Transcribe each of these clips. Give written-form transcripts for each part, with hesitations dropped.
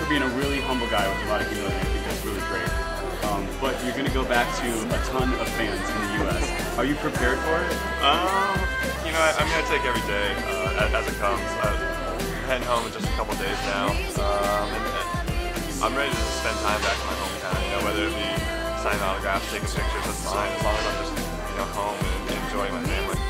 being a really humble guy with a lot of humility. I think that's really great. But you're going to go back to a ton of fans in the U.S. Are you prepared for it? You know, I'm going to take every day as it comes. I'm heading home in just a couple days now. And I'm ready to spend time back in my hometown. You know, whether it be signing autographs, taking pictures, that's fine. As long as I'm just, you know, home and enjoying my family.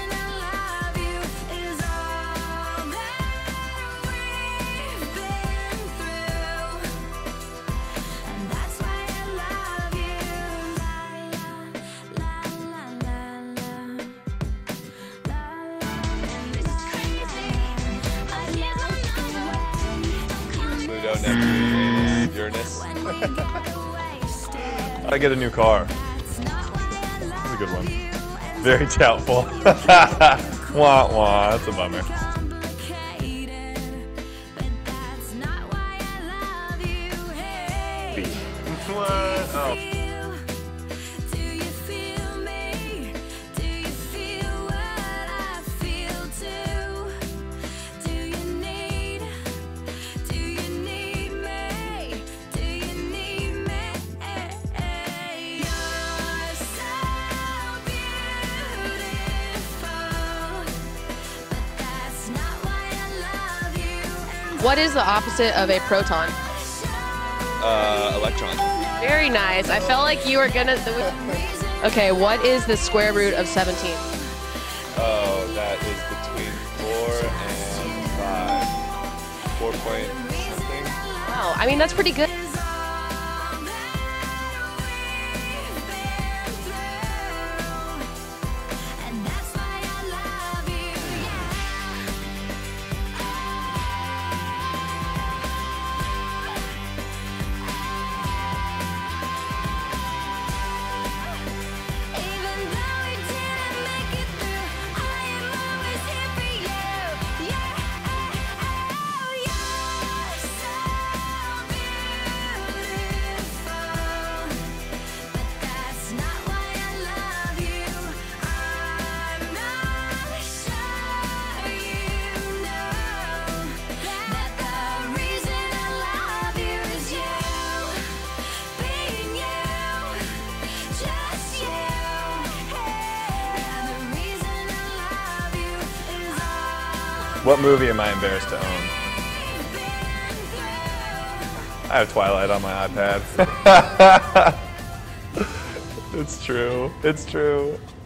Neptune, Uranus. I get a new car. That's a good one. Very doubtful. Wah wah. That's a bummer. What? Oh. What is the opposite of a proton? Electron. Very nice. I felt like you were gonna. Okay, what is the square root of 17? Oh, that is between 4 and 5. 4 point something. Wow, I mean that's pretty good. What movie am I embarrassed to own? I have Twilight on my iPad. It's true. It's true.